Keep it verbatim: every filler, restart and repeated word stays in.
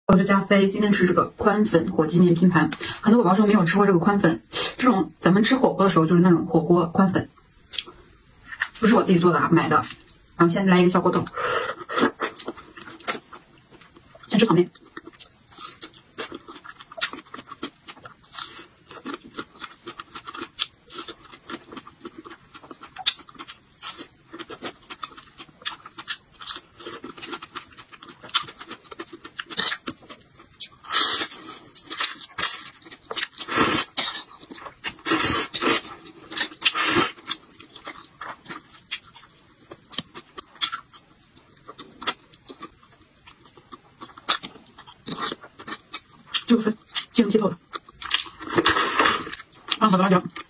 我是加菲，今天吃这个宽粉火鸡面拼盘。很多宝宝说没有吃过这个宽粉，这种咱们吃火锅的时候就是那种火锅宽粉，不是我自己做的啊，买的。然后现在来一个小果冻，先吃旁边。这个粉进入剔透了，啊，好多辣椒。